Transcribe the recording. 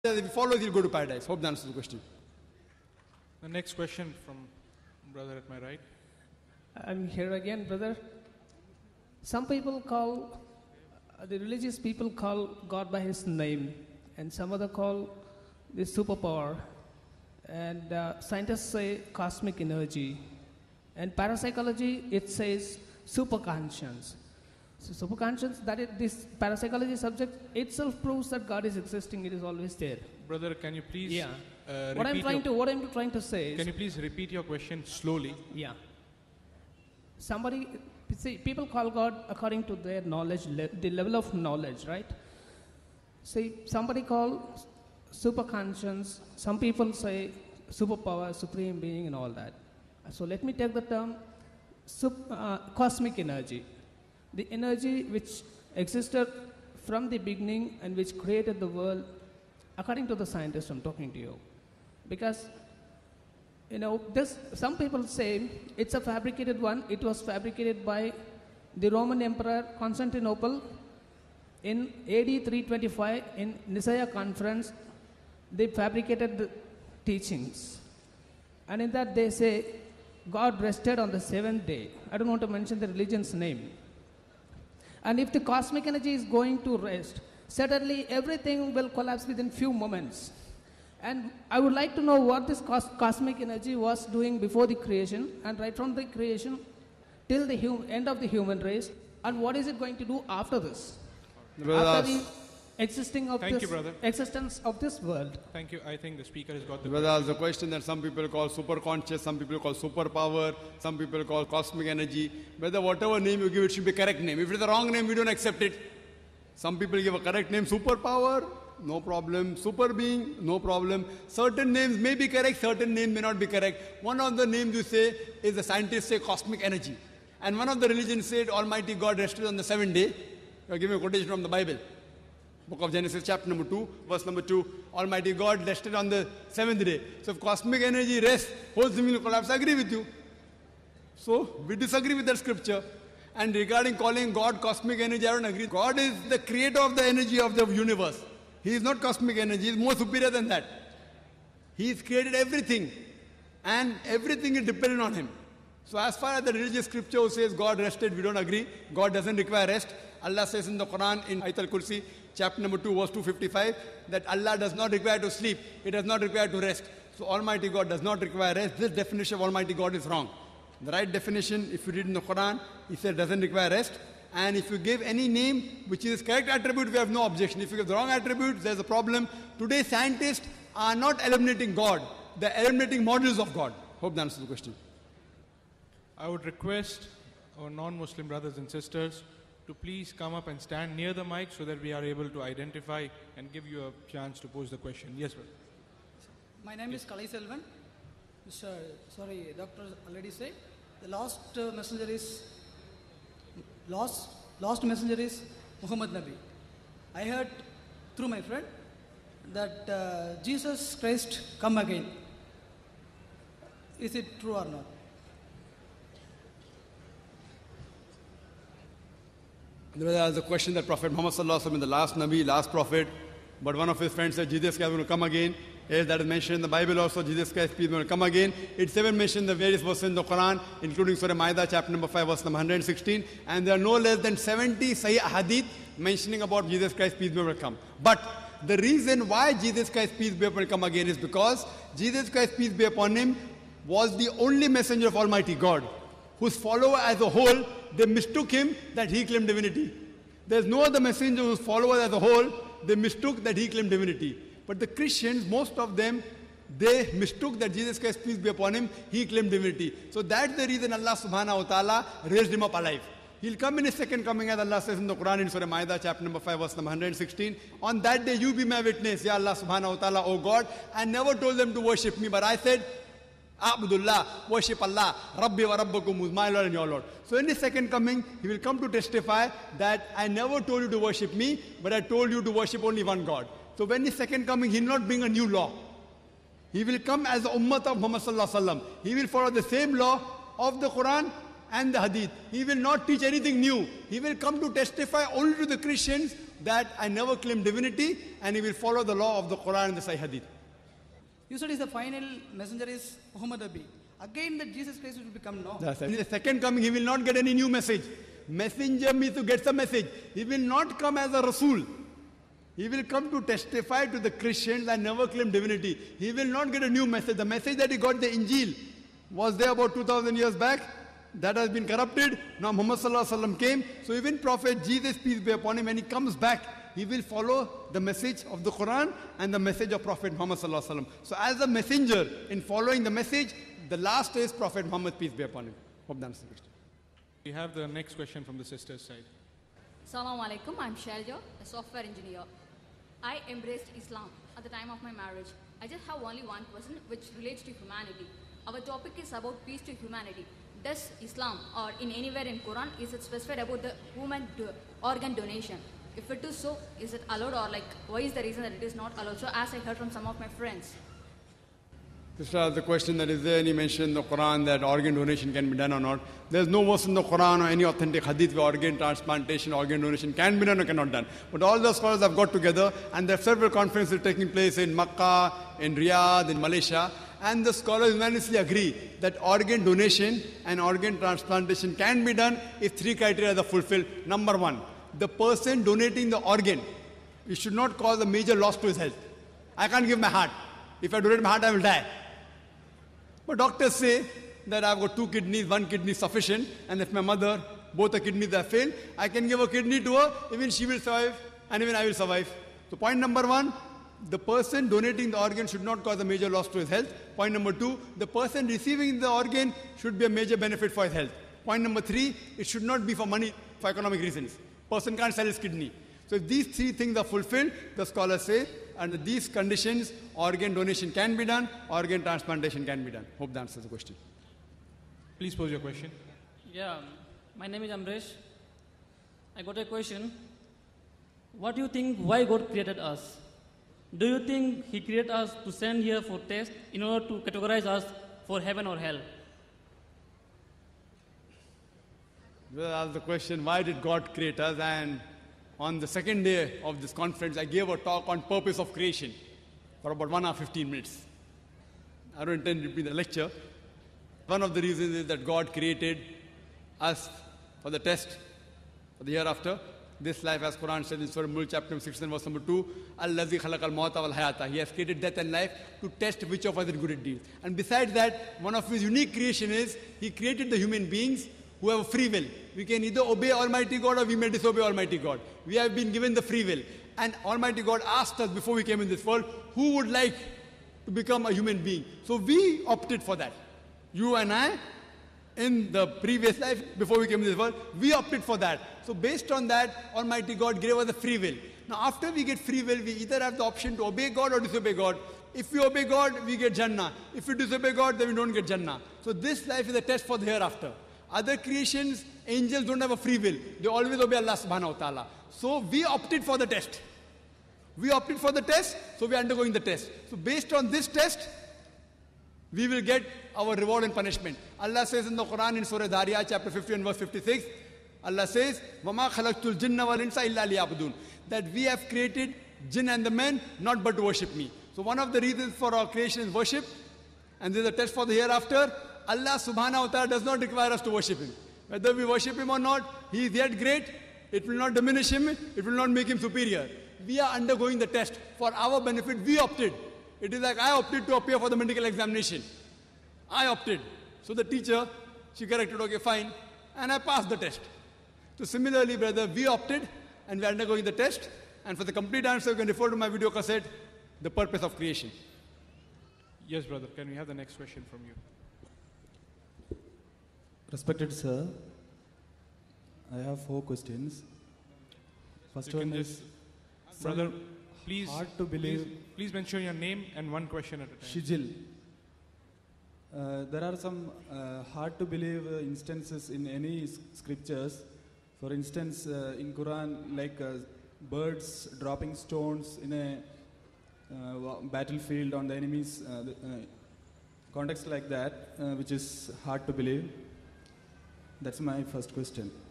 If he follows, he'll go to paradise. Hope that answers the question. The next question from brother at my right. I'm here again, brother. Some people call, the religious people call God by his name, and some other call the superpower. And scientists say cosmic energy. And parapsychology, it says superconscience. So superconscience, that is, this parapsychology subject itself proves that God is existing, it is always there. Brother, can you please what I'm trying to say is, can you please repeat your question slowly? Yeah. People call God according to their knowledge, the level of knowledge, right? See, somebody call superconscience, some people say superpower, supreme being and all that. So let me take the term cosmic energy. The energy which existed from the beginning and which created the world, according to the scientists I'm talking to you. Because, some people say it's a fabricated one. It was fabricated by the Roman Emperor Constantinople in AD 325 in Nicaea conference. They fabricated the teachings. And in that they say God rested on the seventh day. I don't want to mention the religion's name. And if the cosmic energy is going to rest, certainly everything will collapse within few moments. And I would like to know what this cosmic energy was doing before the creation, and right from the creation till the end of the human race, and what is it going to do after this? After the existence of this world. Thank you. I think the speaker has got the... Brother asked the question that some people call super conscious, some people call superpower, some people call cosmic energy. Whether whatever name you give, it should be correct name. If it's the wrong name, we don't accept it. Some people give a correct name, superpower, no problem. Super being, no problem. Certain names may be correct, certain names may not be correct. One of the names you say is the scientists say cosmic energy. And one of the religions said Almighty God rested on the seventh day. You are giving a quotation from the Bible. Book of Genesis, chapter number 2, verse number 2. Almighty God rested on the seventh day. So if cosmic energy rests, whole thing will collapse. I agree with you. So we disagree with that scripture. And regarding calling God cosmic energy, I don't agree. God is the creator of the energy of the universe. He is not cosmic energy. He is more superior than that. He has created everything. And everything is dependent on him. So as far as the religious scripture says God rested, we don't agree. God doesn't require rest. Allah says in the Quran, in Ayatul Kursi, chapter number 2, verse 255, that Allah does not require to sleep. He does not require to rest. So Almighty God does not require rest. This definition of Almighty God is wrong. The right definition, if you read in the Quran, he said doesn't require rest. And if you give any name which is correct attribute, we have no objection. If you give the wrong attribute, there's a problem. Today scientists are not eliminating God. They're eliminating models of God. Hope that answers the question. I would request our non-Muslim brothers and sisters to please come up and stand near the mic so that we are able to identify and give you a chance to pose the question. Yes, sir. My name is Kalai Selvan. Doctor already said the last messenger is Muhammad Nabi. I heard through my friend that Jesus Christ come again. Is it true or not? There was a question that Prophet Muhammad Sallallahu Alaihi Wasallam is the last Nabi, last Prophet, but one of his friends said Jesus Christ is going to come again. Yes, that is mentioned in the Bible also, Jesus Christ is going to come again. It's even mentioned in the various verses in the Quran, including Surah Ma'idah, chapter number 5, verse number 116. And there are no less than 70 Sahih Hadith mentioning about Jesus Christ, peace be upon him, will come. But the reason why Jesus Christ, peace be upon him, will come again is because Jesus Christ, peace be upon him, was the only messenger of Almighty God, whose follower as a whole, they mistook him that he claimed divinity. There's no other messenger whose followers as a whole, they mistook that he claimed divinity. But the Christians, most of them, they mistook that Jesus Christ, peace be upon him, he claimed divinity. So that's the reason Allah subhanahu wa ta'ala raised him up alive. He'll come in his second coming, as Allah says in the Quran in Surah Ma'idah, chapter number 5, verse number 116. On that day you be my witness, Ya Allah subhanahu wa ta'ala, O God. I never told them to worship me, but I said, Abdullah, worship Allah, Rabbi wa Rabbakum, who's my Lord and your Lord. So in his second coming, he will come to testify that I never told you to worship me, but I told you to worship only one God. So when his second coming, he will not bring a new law. He will come as the ummah of Muhammad Sallallahu Alaihi Wasallam. He will follow the same law of the Quran and the Hadith. He will not teach anything new. He will come to testify only to the Christians that I never claim divinity, and he will follow the law of the Quran and the Sahih Hadith. You said is the final messenger is Muhammad Nabi. Again that Jesus Christ will become no. That's right. In the second coming, he will not get any new message. Messenger means to get the message. He will not come as a Rasul. He will come to testify to the Christians that never claim divinity. He will not get a new message. The message that he got, the Injil, was there about 2000 years back. That has been corrupted. Now Muhammad Sallallahu Alaihi Wasallam came. So even Prophet Jesus, peace be upon him, when he comes back, he will follow the message of the Quran and the message of Prophet Muhammad Sallallahu Alaihi Wasallam. So as a messenger, in following the message, the last is Prophet Muhammad, peace be upon him. Hope that answers the question. We have the next question from the sister's side. Assalamu alaikum, I'm Shalja, a software engineer. I embraced Islam at the time of my marriage. I just have only one question which relates to humanity. Our topic is about peace to humanity. Does Islam or in anywhere in Quran is it specified about the human organ donation? If it is so, is it allowed or like why is the reason that it is not allowed? So as I heard from some of my friends. Sister, the question that is there, and you mentioned in the Quran that organ donation can be done or not. There's no verse in the Quran or any authentic hadith where organ transplantation, organ donation can be done or cannot done. But all the scholars have got together, and there are several conferences taking place in Makkah, in Riyadh, in Malaysia, and the scholars unanimously agree that organ donation and organ transplantation can be done if three criteria are fulfilled. Number one, the person donating the organ, it should not cause a major loss to his health. I can't give my heart. If I donate my heart, I will die. But doctors say that I've got two kidneys, one kidney is sufficient, and if my mother, both the kidneys have failed, I can give a kidney to her, even she will survive, and even I will survive. So point number one, the person donating the organ should not cause a major loss to his health. Point number two, the person receiving the organ should be a major benefit for his health. Point number three, it should not be for money, for economic reasons. Person can't sell his kidney. So if these three things are fulfilled, the scholars say, under these conditions, organ donation can be done, organ transplantation can be done. Hope that answers the question. Please pose your question. Yeah, my name is Amresh. I got a question. What do you think why God created us? Do you think He created us to send here for test in order to categorize us for heaven or hell? Well, ask the question, why did God create us? And on the second day of this conference, I gave a talk on purpose of creation for about 1 hour 15 minutes. I don't intend to repeat the lecture. One of the reasons is that God created us for the test for the hereafter. This life, as Quran says in Surah Mulk, chapter 6 and verse number 2, Allazi khalaqal mawta wal hayata. He has created death and life to test which of us is good at deeds. And besides that, one of His unique creation is He created the human beings who have a free will. We can either obey Almighty God or we may disobey Almighty God. We have been given the free will. And Almighty God asked us before we came in this world, who would like to become a human being? So we opted for that. You and I, in the previous life, before we came in this world, we opted for that. So based on that, Almighty God gave us the free will. Now after we get free will, we either have the option to obey God or disobey God. If we obey God, we get Jannah. If we disobey God, then we don't get Jannah. So this life is a test for the hereafter. Other creations, angels don't have a free will. They always obey Allah subhanahu wa ta'ala. So we opted for the test. We opted for the test, so we are undergoing the test. So based on this test, we will get our reward and punishment. Allah says in the Quran in Surah Dhariyat chapter 50 and verse 56, Allah says, وَمَا خَلَقْتُ الْجِنَّ وَالْإِنسَ إِلَّا لِيَعْبُدُونَ. That we have created jinn and the men not but to worship me. So one of the reasons for our creation is worship, and there is a test for the hereafter. Allah subhanahu wa ta'ala does not require us to worship Him. Whether we worship Him or not, He is yet great. It will not diminish Him. It will not make Him superior. We are undergoing the test. For our benefit, we opted. It is like I opted to appear for the medical examination. I opted. So the teacher, she corrected, okay, fine. And I passed the test. So similarly, brother, we opted and we are undergoing the test. And for the complete answer, you can refer to my video cassette, The Purpose of Creation. Yes, brother. Can we have the next question from you? Respected sir, I have 4 questions. First You one can is, just, brother, please, hard to believe. please mention your name and one question at a time. Shijil. There are some hard to believe instances in any scriptures. For instance, in Quran, like birds dropping stones in a battlefield on the enemy's context like that, which is hard to believe. That's my first question.